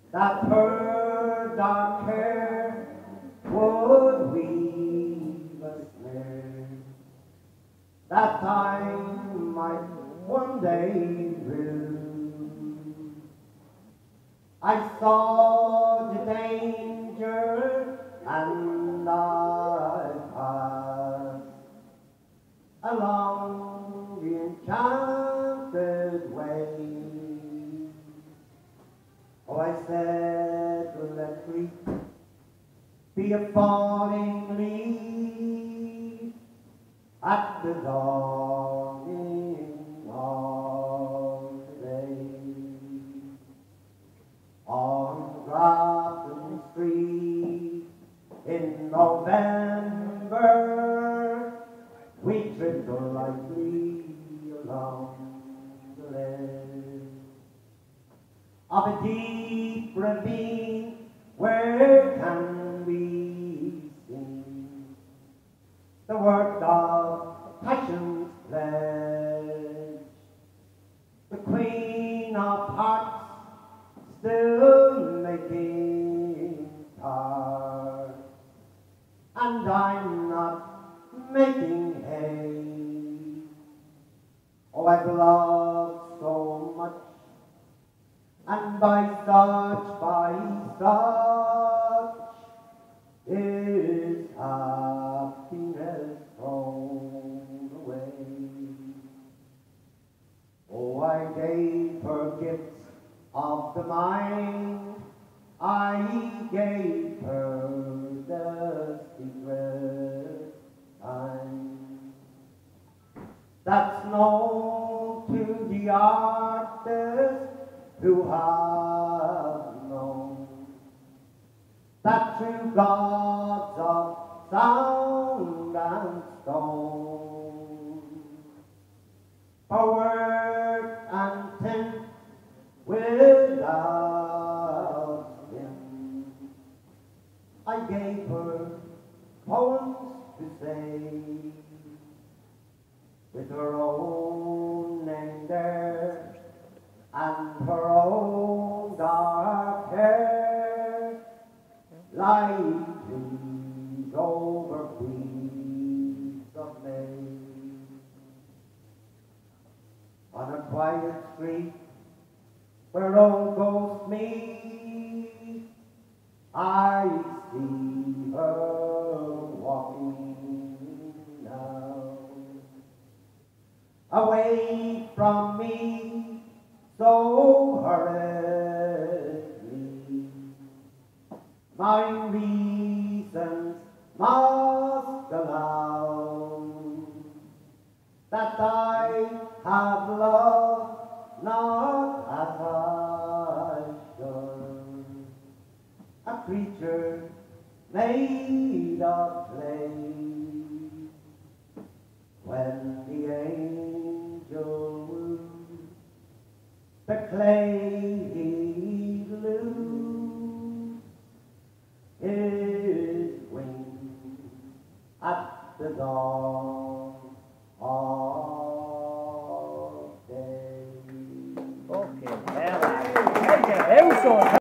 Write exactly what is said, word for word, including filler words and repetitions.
that her dark hair would weave a snare, that time might one day rue. I saw the danger and I passed along the enchanted way. Oh, I said, let grief be a falling leaf at the dawning of the day. On Grafton Street in November, we tripped lightly along the ledge of a deep ravine where can be seen the work of passion's pledge. The Queen of Hearts still making cards, and I'm not making hay. Oh, I've loved so much, and by such, by such is happiness thrown away. Oh, I gave her gifts of the mind, I gave her the secret time that's known to the artist who have known that true gods of sound and stone, for word and tint without him. I gave her poems to say, with her own name there and her own dark hair, like trees over fields of May. On a quiet street where old ghosts meet, I see her walking now, away from me so hurriedly. My reasons must allow that I have loved not as I should, a creature made of clay. When the angel woos, the clay he loose his wings at the dawn of day. Okay, well,